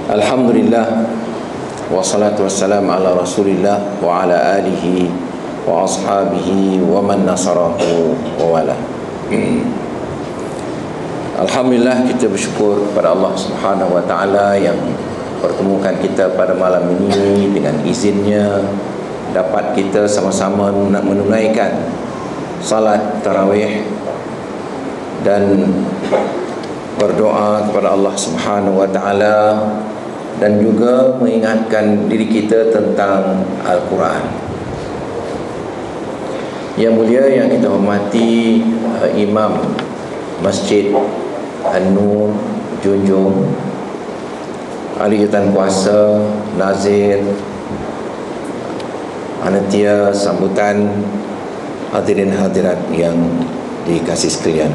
Alhamdulillah, wassalatu wassalamu ala rasulillah wa ala alihi wa ashabihi wa man nasarahu wa wala. Alhamdulillah, kita bersyukur kepada Allah Subhanahu wa ta'ala yang pertemukan kita pada malam ini. Dengan izinnya dapat kita sama-sama menunaikan salat tarawih dan berdoa kepada Allah Subhanahu wa ta'ala, dan juga mengingatkan diri kita tentang Al-Quran. Yang mulia yang kita hormati, Imam Masjid An-Nur Junjung, Ahli Jawatan Kuasa, Nazir, panitia sambutan, hadirin hadirat yang dikasihi sekalian.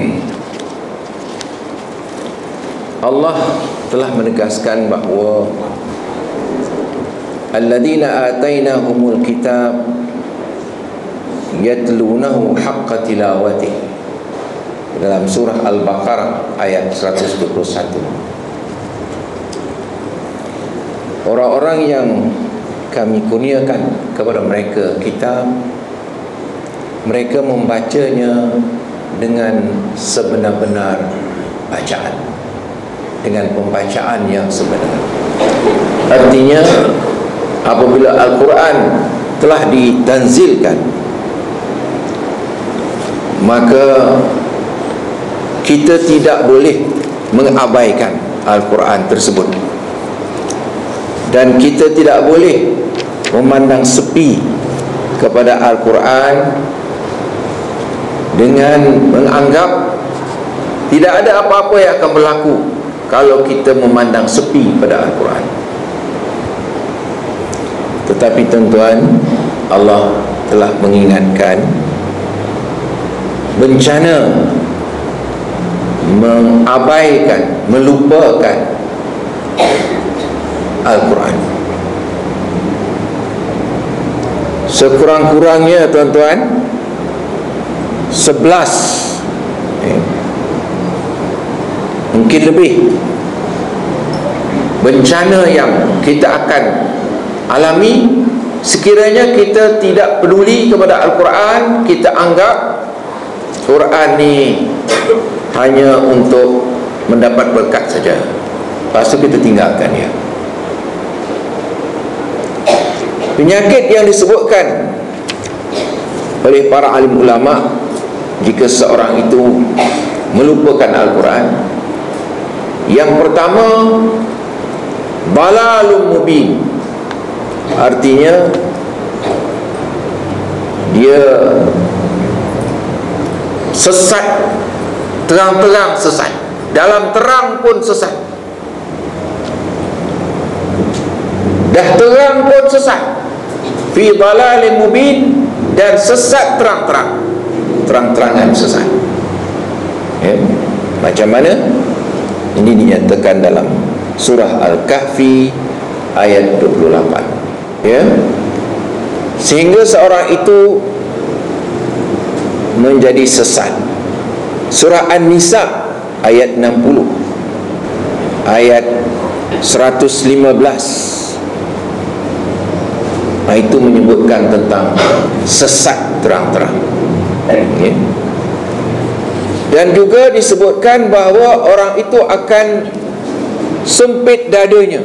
Allah telah menegaskan bahawa alladzina atainahumul kitab yatlunahu haqqa tilawatih, dalam surah Al-Baqarah ayat 121. Orang-orang yang kami kurniakan kepada mereka kitab, mereka membacanya dengan sebenar-benar bacaan, dengan pembacaan yang sebenar. Artinya, apabila Al-Quran telah ditanzilkan, maka kita tidak boleh mengabaikan Al-Quran tersebut, dan kita tidak boleh memandang sepi kepada Al-Quran dengan menganggap tidak ada apa-apa yang akan berlaku kalau kita memandang sepi pada Al-Quran. Tetapi tuan-tuan, Allah telah mengingatkan bencana mengabaikan, melupakan Al-Quran. Sekurang-kurangnya tuan-tuan 11, mungkin lebih, bencana yang kita akan alami sekiranya kita tidak peduli kepada Al-Quran. Kita anggap Quran ni hanya untuk mendapat berkat saja, lepas tu kita tinggalkan dia. Penyakit yang disebutkan oleh para alim ulama jika seorang itu melupakan Al-Quran, yang pertama, balalum mubin, artinya dia sesat, terang-terang sesat, dalam terang pun sesat, dah terang pun sesat, fi dalalin mubin, dan sesat terang-terang, terang-terangan sesat. Macam mana? Ini dinyatakan dalam surah Al-Kahfi ayat 28, sehingga seorang itu menjadi sesat. Surah An-Nisa ayat 60, ayat 115, itu menyebutkan tentang sesat terang-terang. Dan juga disebutkan bahawa orang itu akan sempit dadanya,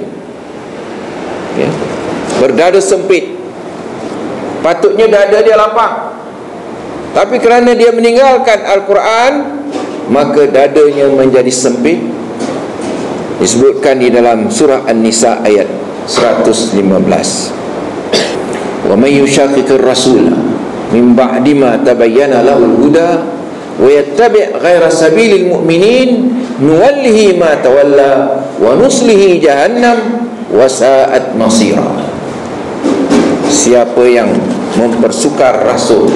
berdada sempit. Patutnya dada dia lapang, tapi kerana dia meninggalkan Al-Quran, maka dadanya menjadi sempit. Disebutkan di dalam surah An-Nisa ayat 115. Wa may yushaqiqir rasul min ba'di ma tabayyana lahul huda wa yattabi' ghaira sabilil mu'minin nuwallihi ma tawalla wa nuslihi jahannam wa sa'at masira. Siapa yang mempersukar rasul,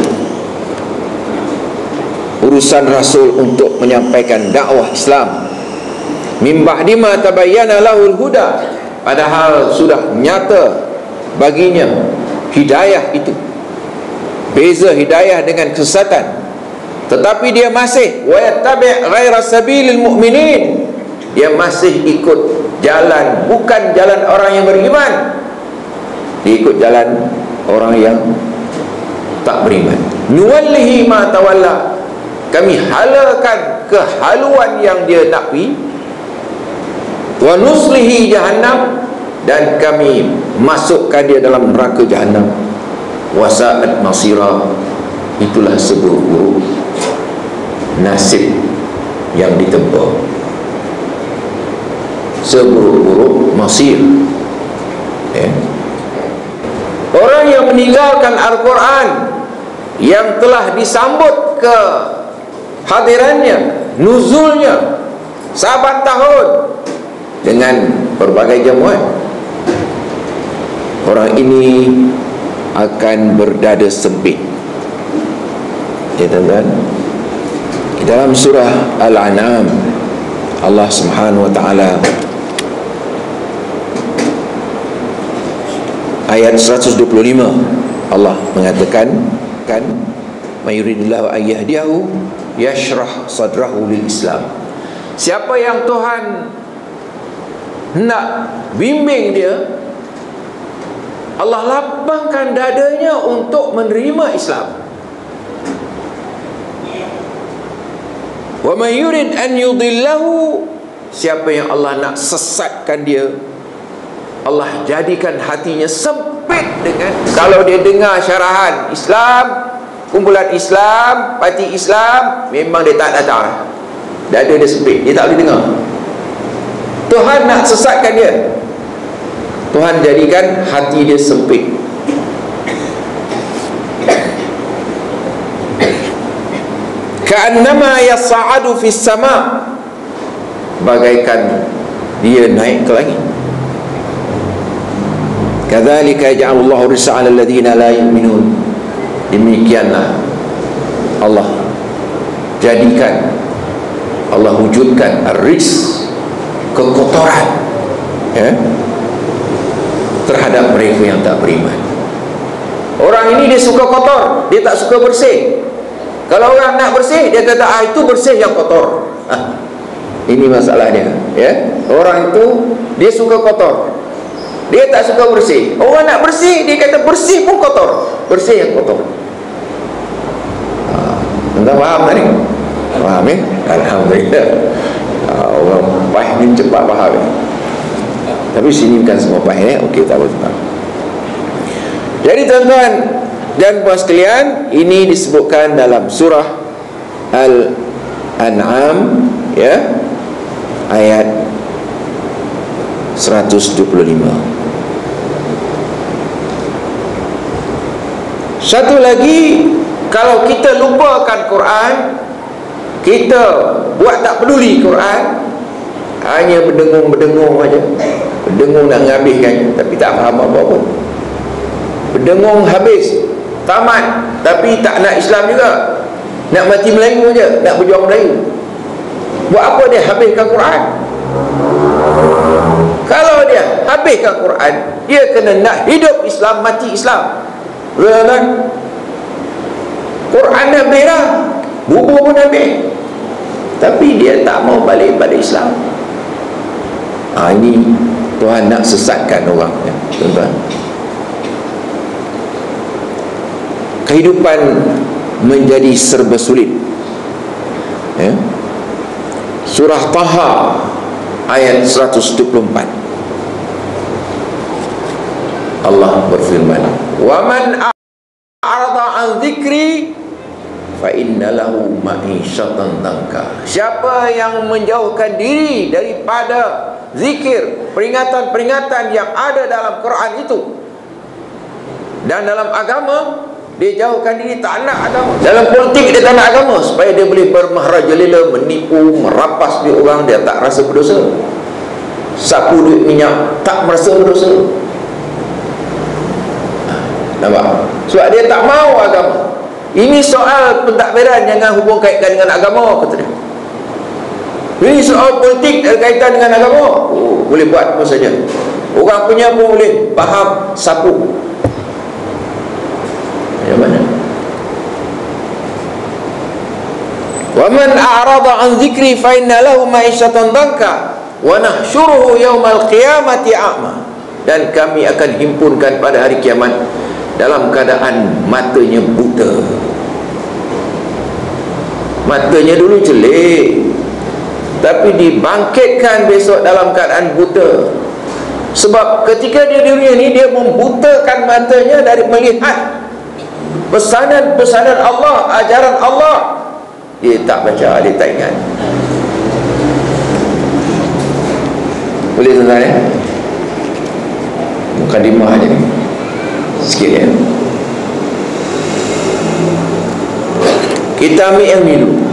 urusan rasul untuk menyampaikan dakwah Islam, min ba'di ma tabayyana lahul huda, padahal sudah nyata baginya hidayah itu, beza hidayah dengan kesesatan, tetapi dia masih wa yattabi' ghaira sabilil mu'minin, dia masih ikut jalan bukan jalan orang yang beriman, dia ikut jalan orang yang tak beriman. Nuwallihi ma tawalla, kami halakan kehaluan yang dia nak pi, wa nuslihi jahannam, dan kami masukkan dia dalam neraka jahannam. Wa sa'at masira, itulah seburuk-buruk nasib yang ditempuh, seburuk-buruk masir. Orang yang meninggalkan Al-Quran yang telah disambut ke hadirannya, nuzulnya saban tahun dengan berbagai jamuan, orang ini akan berdada sempit. Ya tuan-tuan, dalam surah Al-An'am Allah Subhanahu wa taala ayat 125, Allah mengatakan kan, mayuridillahu ayyahdiyahu yashrah sadrahu lil Islam. Siapa yang Tuhan nak bimbing dia, Allah lapangkan dadanya untuk menerima Islam. Wa may yurid an yudillahu, siapa yang Allah nak sesatkan dia, Allah jadikan hatinya sempit dengan, kalau dia dengar syarahan Islam, kumpulan Islam, parti Islam, memang dia tak datang. Dada dia sempit, dia tak boleh dengar. Tuhan nak sesatkan dia, Tuhan jadikan hati dia sempit. Ka'annama yas'adu fis sama', bagaikan dia naik ke langit. Kadzalika yaj'alullahu rizqa 'alal ladzina la yu'minun. Demikianlah Allah jadikan, Allah wujudkan ar-rizq, kekotoran, terhadap mereka yang tak beriman. Orang ini dia suka kotor, dia tak suka bersih. Kalau orang nak bersih, dia kata itu bersih yang kotor. Ini masalahnya, ya. Orang itu dia suka kotor, dia tak suka bersih. Orang nak bersih, dia kata bersih pun kotor, bersih yang kotor. Anda faham tak ni? Faham ya? Alhamdulillah. Orang faham ni cepat faham ya? Tapi sini bukan semua faham ya? Okey, tak apa-apa. Jadi tuan-tuan dan puan sekalian, ini disebutkan dalam surah Al-An'am, ya, ayat 125. Satu lagi, kalau kita lupakan Quran, kita buat tak peduli Quran, hanya berdengung-berdengung aja, berdengung nak menghabiskan, tapi tak faham apa-apa. Berdengung habis, tamat, tapi tak nak Islam juga, nak mati Melayu aja, nak berjuang Melayu. Buat apa dia habiskan Quran? Kalau dia habiskan Quran, dia kena nak hidup Islam, mati Islam. Betul? Quran dah habis dah, bubur pun habis, tapi dia tak mau balik pada Islam. Ini Tuhan nak sesatkan orang, ya, tuan-tuan. Kehidupan menjadi serba sulit, ya. Surah Taha ayat 124, Allah berfirman, wa man a'rada an dzikri fa inna lahu ma'isyatan danka. Siapa yang menjauhkan diri daripada zikir, peringatan-peringatan yang ada dalam Quran itu dan dalam agama, dia jauhkan diri, tak nak agama. Dalam politik dia tak nak agama, supaya dia boleh bermaharajalela, menipu, merampas duit orang, dia tak rasa berdosa. Sapu duit minyak, tak merasa berdosa. Nampak? Sebab dia tak mau agama. Ini soal pentadbiran, jangan hubung kaitkan dengan agama, kata dia. Ini soal politik ada kaitan dengan agama, boleh buat apa saja. Orang punya pun boleh faham sapu. Yang mana? Wa man a'rada an dzikri fa inna lahu ma'isyatan danka wa nahsyuruhu yaumal qiyamati a'ma, dan kami akan himpunkan pada hari kiamat dalam keadaan matanya buta. Matanya dulu jelek, tapi dibangkitkan besok dalam keadaan buta. Sebab ketika dia di dunia ni, dia membutakan matanya dari melihat pesanan-pesanan Allah, ajaran Allah. Dia tak baca, dia tak ingat. Boleh tuan-tuan ya? Mukadimah aja ni sikit ya. Kita ambil yang ni dulu.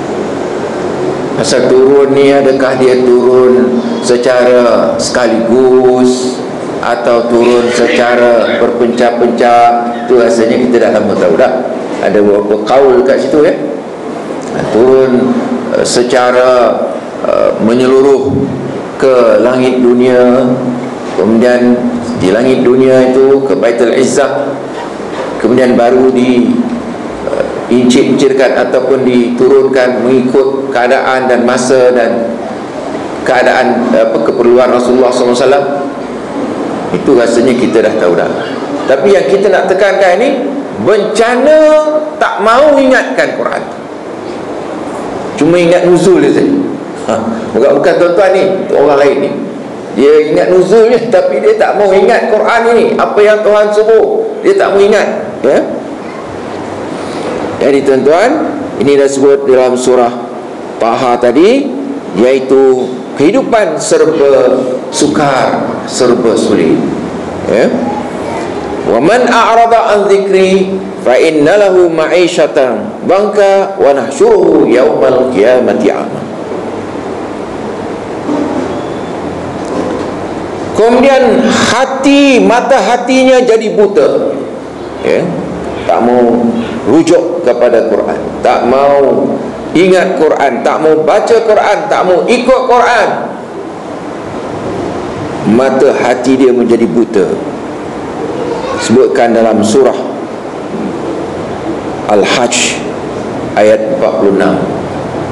Asal turun ni, adakah dia turun secara sekaligus atau turun secara berpencah-pencah? Itu rasanya kita dah lama tahu dah. Ada beberapa kaul kat situ ya. Turun secara menyeluruh ke langit dunia, kemudian di langit dunia itu ke Baitul Izzah, kemudian baru diincik-incirkan ataupun diturunkan mengikut keadaan dan masa dan keadaan keperluan Rasulullah SAW. Itu rasanya kita dah tahu dah. Tapi yang kita nak tekankan ni, bencana tak mau ingatkan Quran, cuma ingat nuzul dia saja. Bukan tuan-tuan ni, orang lain ni, dia ingat nuzulnya, tapi dia tak mau ingat Quran ini, apa yang Tuhan suruh, dia tak mau ingat ya. Jadi tuan-tuan, ini dah sebut dalam surah Taha tadi, iaitu kehidupan serba sukar, serba sulit ya. Wa man a'rada an dzikri fa inna lahu ma'isyatan banka wa nahsyuruhu yaumal qiyamati a'ma. Kemudian mata hatinya jadi buta ya? Tak mau rujuk kepada Quran, tak mau ingat Quran, tak mau baca Quran, tak mau ikut Quran. Mata hati dia menjadi buta. Sebutkan dalam surah Al-Hajj ayat 46.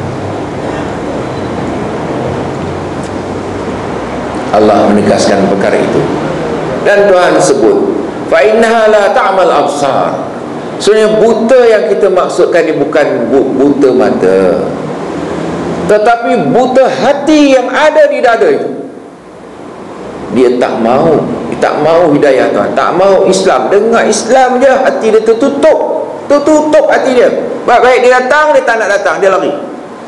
Allah menegaskan perkara itu. Dan Tuhan sebut, fa innaha la ta'mal absar. Sebenarnya buta yang kita maksudkan ni bukan buta mata, tetapi buta hati yang ada di dada itu. Dia tak mau hidayah Tuhan, tak mau Islam. Dengar Islam je, hati dia tertutup hati dia. Baik dia datang, dia tak nak datang, dia lari.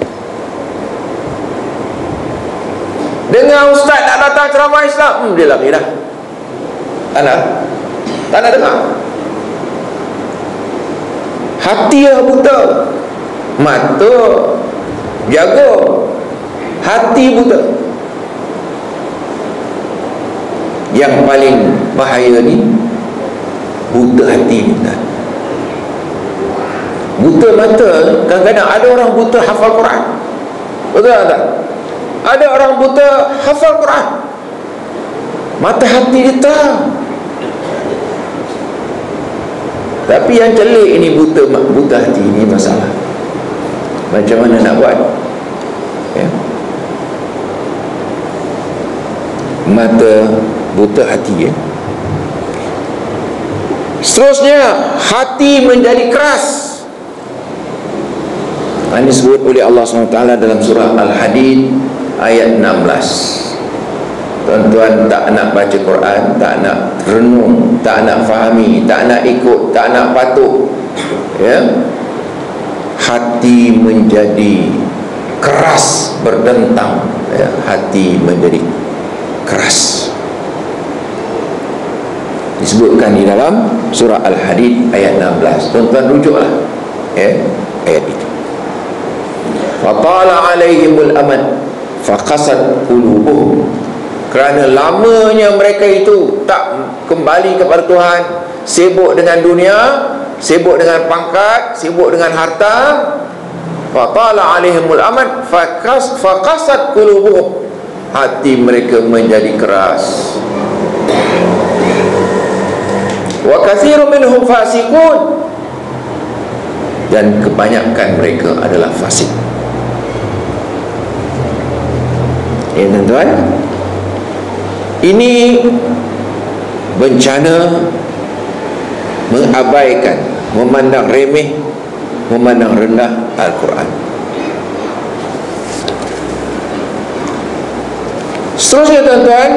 Dengar ustaz nak datang ceramah Islam, dia lari dah. Tak nak dengar. Hati dia buta, mata jaga, hati buta. Yang paling bahaya ni buta hati kita. Buta mata, kadang-kadang ada orang buta hafal Quran. Betul tak? Ada orang buta hafal Quran, mata hati dia terang. Tapi yang celik ini buta hati ini masalah. Macam mana nak buat ya? Mata buta hati ya. Seterusnya, hati menjadi keras. Ini disebut oleh Allah SWT dalam surah Al-Hadid ayat 16. Tuan-tuan tak nak baca Quran, tak nak renung, tak nak fahami, tak nak ikut, tak nak patuh ya. Hati menjadi keras, berdentang ya. Hati menjadi keras. Disebutkan di dalam surah Al-Hadid ayat 16. Tuan-tuan rujuklah ya, ayat itu. Fatala alaihimul amad faqasat qulubuhum. Kerana lamanya mereka itu tak kembali kepada Tuhan, sibuk dengan dunia, sibuk dengan pangkat, sibuk dengan harta. Fatala alaihimul amad faqasat qulubuhum. Hati mereka menjadi keras. Wa katsirun minhum fasiqun. Dan kebanyakan mereka adalah fasik. Ya tuan-tuan, ini bencana mengabaikan, memandang remeh, memandang rendah Al-Quran. Seterusnya tuan-tuan,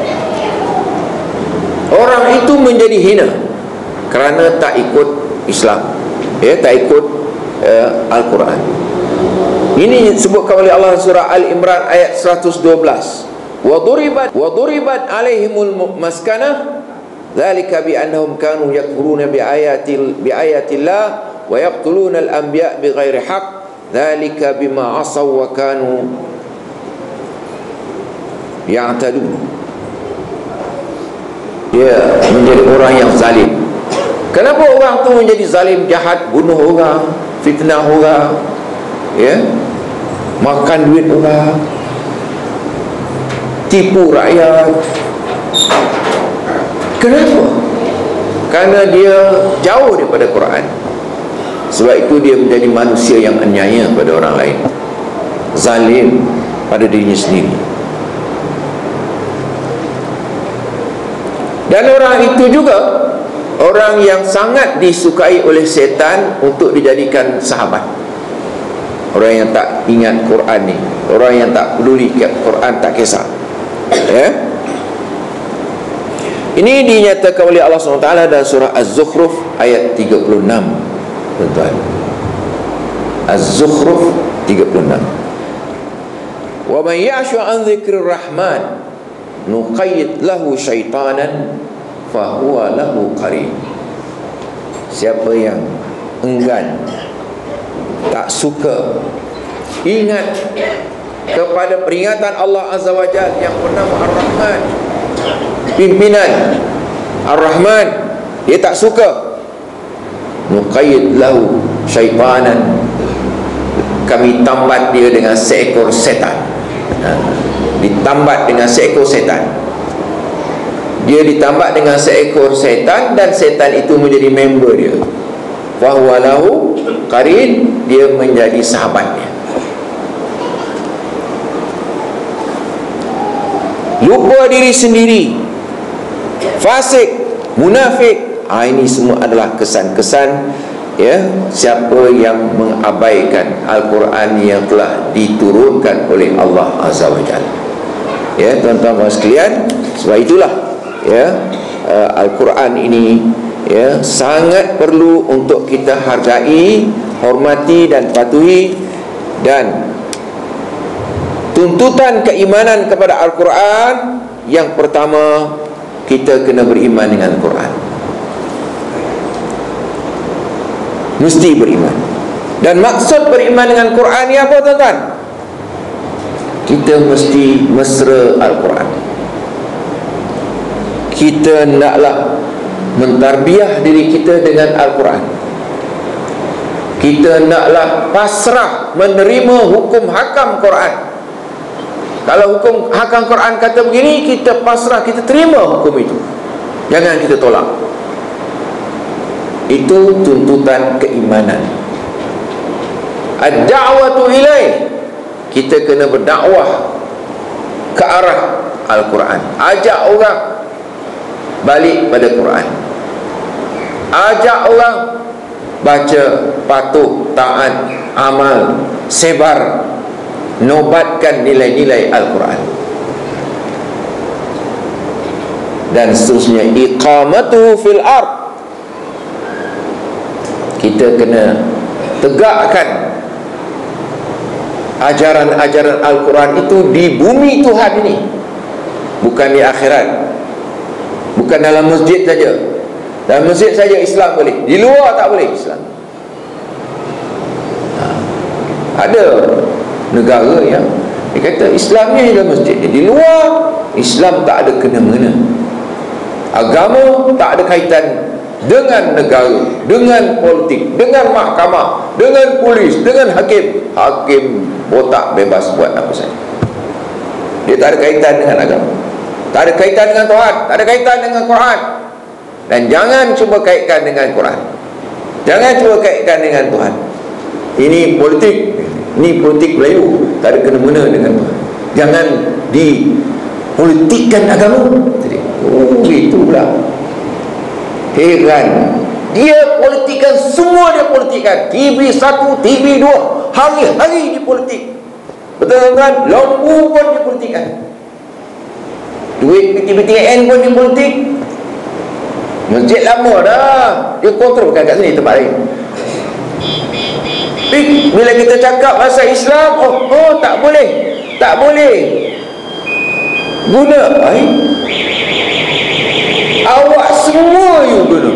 orang itu menjadi hina kerana tak ikut Islam, tak ikut Al-Quran. Ini disebutkan oleh Allah surah Al-Imran ayat 112. Waduribat alaihimul maskanah dzalika bi annahum kanu yakfuruna bi ayatillah wa yaqtuluna al-anbiya bighairi haqq dzalika bima asaw wa kanu ya'tadun. Dia menjadi orang yang zalim. Kenapa orang tu menjadi zalim, jahat, bunuh orang, fitnah orang, makan duit orang, tipu rakyat? Kenapa? Kerana dia jauh daripada Quran. Sebab itu dia menjadi manusia yang aniaya pada orang lain, zalim pada dirinya sendiri. Dan orang itu juga orang yang sangat disukai oleh setan untuk dijadikan sahabat. Orang yang tak ingat Quran ni, orang yang tak peduli Quran, tak kisah. Ini dinyatakan oleh Allah SWT dalam surah Az-Zukhruf ayat 36. Tuan-tuan, Az-Zukhruf 36. Wa man ya'shu an dzikrir rahman nuqayyid lahu syaitanan fahuwa lahu qarin. Siapa yang enggan, tak suka ingat kepada peringatan Allah Azza wa Jalla yang bernama Ar-Rahman, pimpinan Ar-Rahman, dia tak suka, nuqayyid lahu syaitanan, kami tambat dia dengan seekor setan. Ditambat dengan seekor setan. Dia ditambat dengan seekor setan, dan setan itu menjadi member dia. Fahuwa lahu qarin, dia menjadi sahabatnya. Lupa diri sendiri, fasik, munafik. Ini semua adalah kesan-kesan siapa yang mengabaikan Al-Quran yang telah diturunkan oleh Allah Azza wa Jalla. Tuan-tuan dan sekalian, sebab itulah Al-Quran ini sangat perlu untuk kita hargai, hormati dan patuhi. Dan tuntutan keimanan kepada Al-Quran, yang pertama, kita kena beriman dengan Al-Quran. Mesti beriman. Dan maksud beriman dengan Quran ni apa, tuan-tuan? Kita mesti mesra Al-Quran. Kita naklah mentarbiah diri kita dengan Al-Quran. Kita naklah pasrah menerima hukum hakam Quran. Kalau hukum hakam Quran kata begini, kita pasrah, kita terima hukum itu. Jangan kita tolak. Itu tuntutan keimanan. Ad-da'watu ilaih, kita kena berdakwah ke arah Al-Quran. Ajak orang balik pada Quran. Ajak orang baca, patuh, taat, amal, sebar, nobatkan nilai-nilai Al-Quran. Dan seterusnya, iqamatuhu fil ard, kita kena tegakkan ajaran-ajaran Al-Quran itu di bumi Tuhan ini, bukan di akhirat. Bukan dalam masjid saja. Dalam masjid saja Islam boleh, di luar tak boleh Islam. Ada negara yang dia kata Islamnya dalam masjid, di luar Islam tak ada kena-mengena. Agama tak ada kaitan dengan negara, dengan politik, dengan mahkamah, dengan polis, dengan hakim. Hakim botak, bebas buat apa saja. Dia tak ada kaitan dengan agama, tak ada kaitan dengan Tuhan, tak ada kaitan dengan Quran. Dan jangan cuba kaitkan dengan Quran, jangan cuba kaitkan dengan Tuhan. Ini politik, ini politik Melayu, tak ada kena-mengena dengan Tuhan. Jangan dipolitikkan agama. Itu pula heran. Dia politikan, semua dia politikan. TV 1, TV 2, hari-hari dipolitik. Betul kan? Lampu pun dipolitikkan. Duit PTN pun dipolitik. Masjid lama dah dia kontrol, bukan kat sini, tempat lain. Bila kita cakap pasal Islam, tak boleh guna awak semua you guna.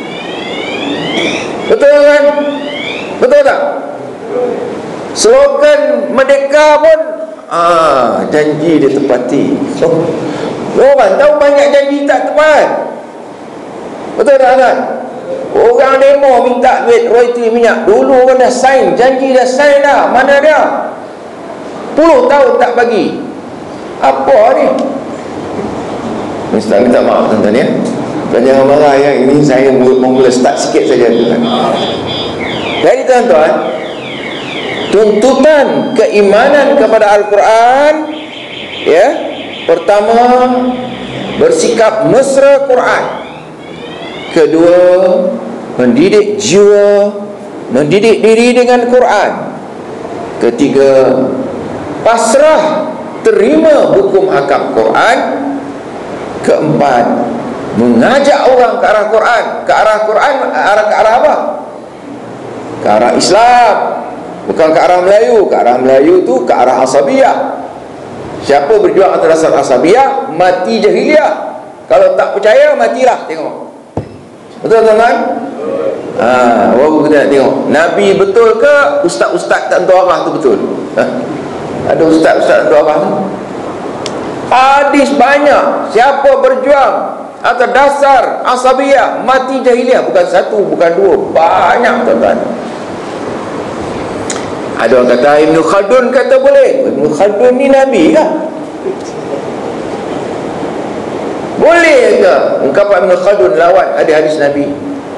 Betul kan? Betul tak? Slogan Merdeka pun janji dia tepati. Orang tahu banyak janji tak tepat. Betul tak kan? Orang demo minta duit royalty minyak, dulu kan dah sign, janji dah sign dah, mana dia? 10 tahun tak bagi. Apa ni? Mesti minta maaf tuan-tuan ya. Dan jangan marah ya, ini saya mula start sikit saja. Jadi tuan-tuan, tuntutan keimanan kepada Al-Quran, ya, pertama bersikap mesra Quran. Kedua, mendidik jiwa, mendidik diri dengan Quran. Ketiga, pasrah terima hukum hakam Quran. Keempat, mengajak orang ke arah Quran. Ke arah Quran, ke arah apa? Ke arah Islam. Bukan ke arah Melayu. Ke arah Melayu tu ke arah asabiyah. Siapa berjuang atas dasar asabiyah, mati jahiliyah. Kalau tak percaya, matilah. Tengok. Betul teman-teman? Baru kita nak tengok Nabi betul ke ustaz-ustaz tak tentu arah tu betul? Ada ustaz-ustaz tak tentu arah tu? Hadis banyak. Siapa berjuang atas dasar asabiyah, mati jahiliyah. Bukan satu, bukan dua, banyak tuan-tuan. Ada orang kata Ibn Khaldun kata boleh. Ibn Khaldun ni Nabi kah? Boleh ke ungkapan Ibn Khaldun lawan ada hadis Nabi?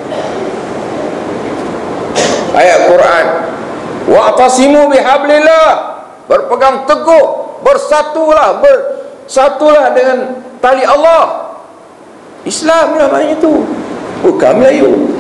Ayat Quran, wa'tasimu bihablillah, berpegang teguh, bersatulah dengan tali Allah. Islam lah maknanya tu, bukan Melayu.